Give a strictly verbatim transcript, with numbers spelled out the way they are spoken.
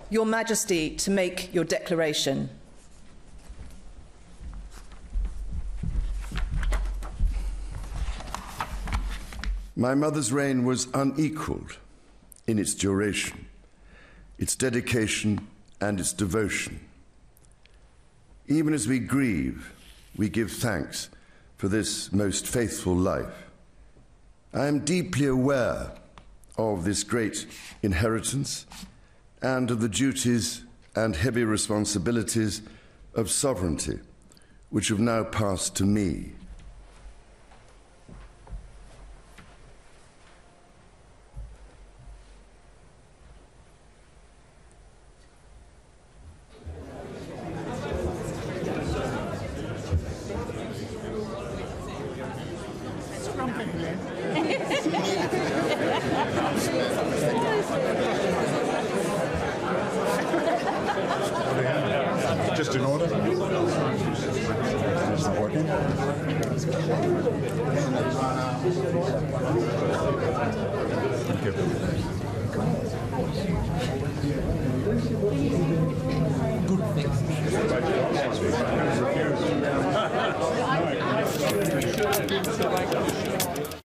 Your Majesty to make your declaration. My mother's reign was unequalled in its duration, its dedication and its devotion. Even as we grieve, we give thanks for this most faithful life. I am deeply aware of this great inheritance and of the duties and heavy responsibilities of sovereignty, which have now passed to me. Just in order. Is it working? Thank you.